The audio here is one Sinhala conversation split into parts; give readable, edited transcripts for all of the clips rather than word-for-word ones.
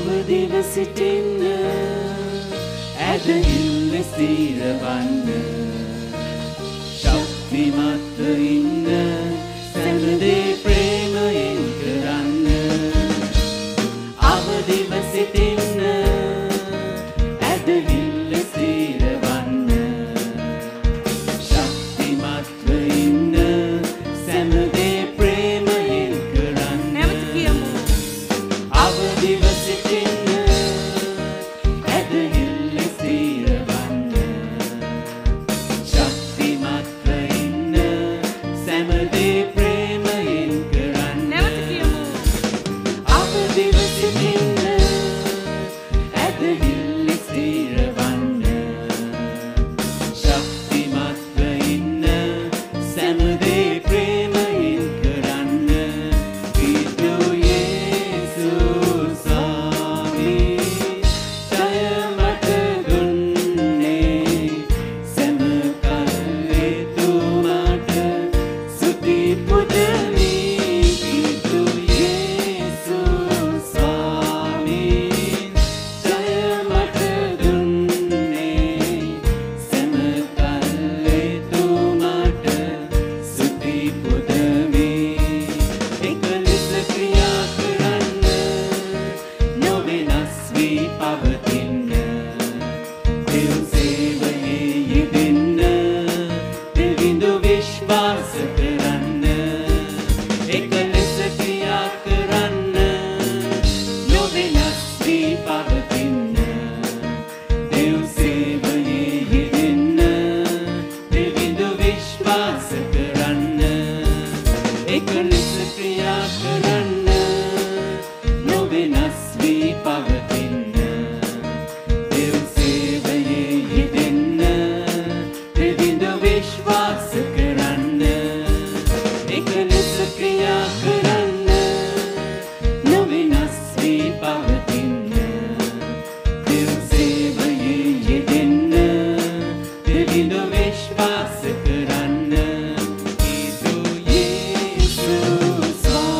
අවදිව සිටින්න ඇදහිල්ල ස්ථිරවන්න ශක්තිමත්ව ඉන්න සැමදේ ප්‍රේමයෙන් කරන්න අවදිව සිටින්න ඇදහිල්ල ස්ථිරවන්න ශක්තිමත්ව ඉන්න සැමදේ ප්‍රේමයෙන් කරන්න නැවත කියමු අවදිව සිටින්න ඇදහිල්ල ස්ථිරවන්න ශක්තිමත්ව ඉන්න සැමදේ ප්‍රේමයෙන් කරන්න නැවත කියමු අවදිව සිටින්න ඇදහිල්ල ස්ථිරවන්න ශක්තිමත්ව ඉන්න සැමදේ ප්‍රේමයෙන් කරන්න පිටු යේසුස් ස්වාමී ජය මට දුන්නේ සැම කල්ලේ තුමාට ස්තුති පුදමි පිටු යේසුස් ස්වාමී ජය මට දුන්නේ සැම කල්ලේ තුමාට ස්තුති පුදමි එක ලෙස ක්‍රියා කරන්න නොවෙනස් වී පවතින්න දෙව් සේවයේ යෙදෙන්න දෙවිඳු විශ්වාස කරන්න එක ලෙස ක්‍රියා කරන්න නොවෙනස් වී පවතින්න දෙව් සේවයේ යෙදෙන්න දෙවිඳු විශ්වාස කරන්න එක ලෙස ක්‍රියා කරන්න නොවෙනස් වී පවතින්න දෙව් සේවයේ යෙදෙන්න දෙවිඳු විශ්වාස කරන්න එක ලෙස ක්‍රියා කරන්න නොවෙනස් වී පවතින්න දෙව් සේවයේ යෙදෙන්න දෙවිඳු විශ්වාස කරන්න පිටු යේසුස්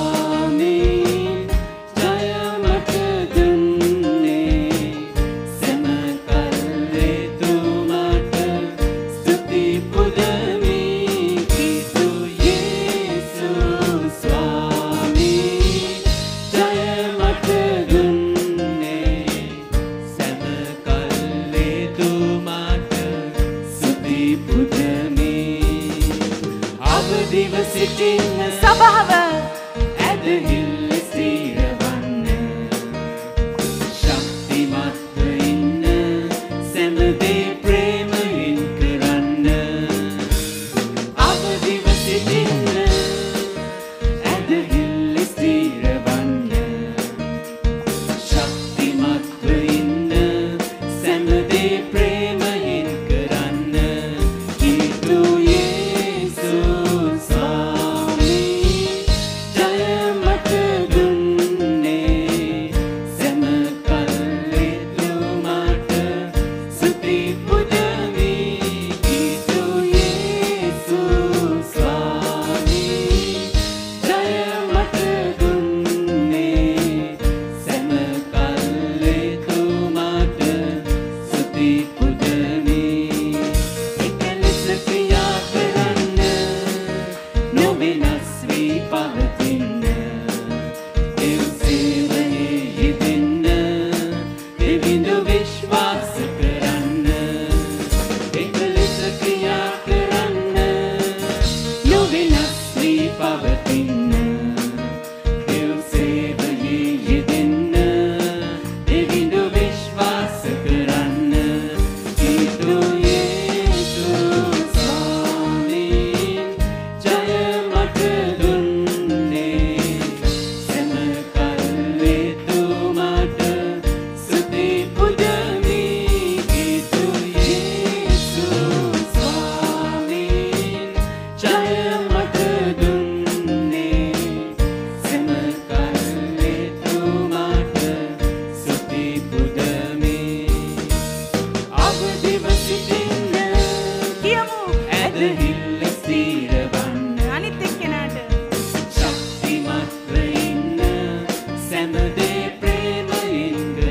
ස්වාමී ජය මට දුන්නේ සැම කල්ලේ තුමාට ස්තුති පුදමි පිටු යේසුස් ස්වාමී ජය මට දුන්නේ සැම කල්ලේ තුමාට ස්තුති පුදමි අවදිව සිටින්න සභාව ඇදහිල්ල ස්ථිරවන්න ශක්තිමත්ව ඉන්න සැමදේ ප්‍රේමයෙන් කරන්න අවදිව සිටින්න ඇදහිල්ල ස්ථිරවන්න ශක්තිමත්ව ඉන්න සැමදේ ප්‍රේමයෙන් කරන්න පිටු යේසුස් ස්වාමී ජය මට දුන්නේ සැම කල්ලේ තුමාට ස්තුති පුදමි පිටු යේසුස් ස්වාමී ජය මට දුන්නේ සැම කල්ලේ තුමාට ස්තුති පුදමි එක ලෙස ක්‍රියා කරන්න නොවෙනස් වී පවතින්න දෙව් සේවයේ යෙදෙන්න දෙවිඳු විශ්වාස කරන්න එක ලෙස ක්‍රියා කරන්න නොවෙනස් වී පවතින්න දෙව් සේවයේ යෙදෙන්න දෙවිඳු විශ්වාස කරන්න පිටු යේසුස් ස්වාමී ජය මට දුන්නේ සැම කල්ලේ තුමාට ස්තුති පුදමි පිටු යේසුස් ස්වාමී ජය මට දුන්නේ සැම කල්ලේ තුමාට ස්තුති පුදමි අවදිව සිටින්න කියමු ඇදහිල්ල ස්ථිරවන්න අනිත් එක්කෙනාට ශක්තිමත්ව ඉන්න සැමදේ ප්‍රේමයෙන්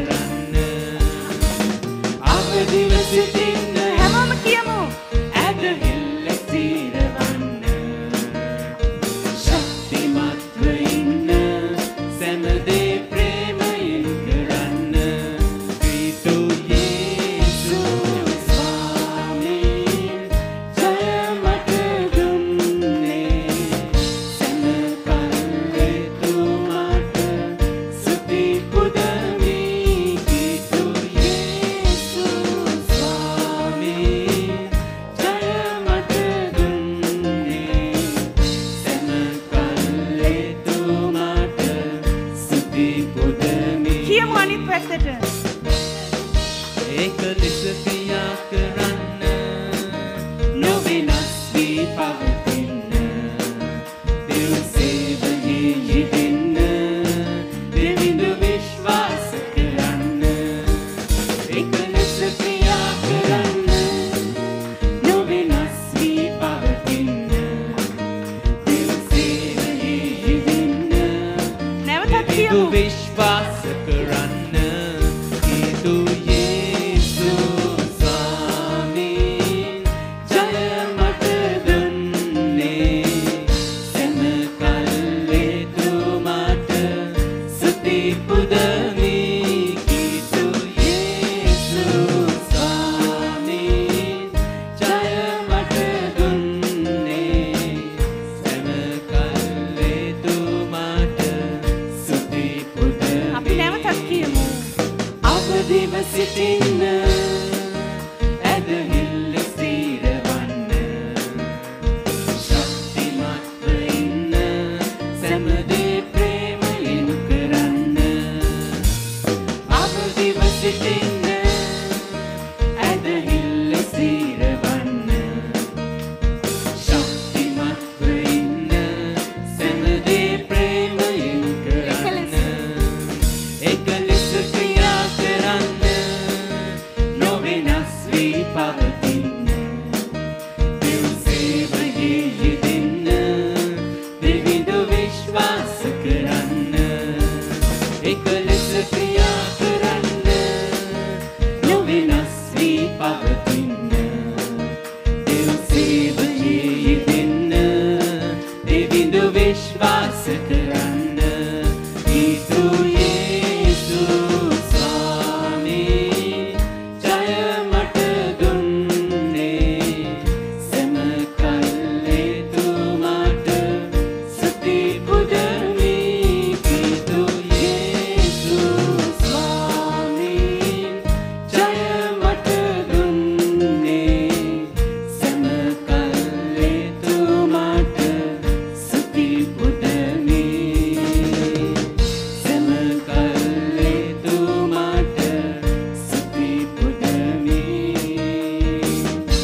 පැත්තට. ඒක ලෙස ක්‍රියා කරන්න නොවෙනස් වී පවතින්න දෙව් සේවයේ යෙදෙන්න දෙවිඳු විශ්වාස කරන්න ඒක ලෙස ක්‍රියා කරන්න නොවෙනස් වී පවතින්න දෙව් සේවයේ යෙදෙන්න නැවතත් දෙවිඳු කියමු. විශ්වාස කරන්න කීතු අපි නැවතත් කියමු. අවදිව සිටින්න ඇදහිල්ල ස්ථිරවන්න ශක්තිමත්ව ඉන්න සැමදේ ප්‍රේමයෙන් කරන්න අවදිව සිටින්න ඇදහිල්ල ස්ථිරවන්න ශක්තිමත්ව ඉන්න සැමදේ ප්‍රේමයෙන් කරන්න එක ලෙස ක්‍රියා කරන්න නොවෙනස් වී පවතින්න දෙව් සේවයේ යෙදෙන්න දෙවිඳු විශ්වාස කරන්න එක ලෙස ක්‍රියා කරන්න නොවෙනස් වී පවතින්න දෙව් සේවයේ යෙදෙන්න දෙවිඳු විශ්වාස කරන්න ඊතු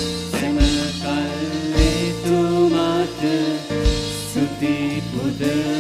the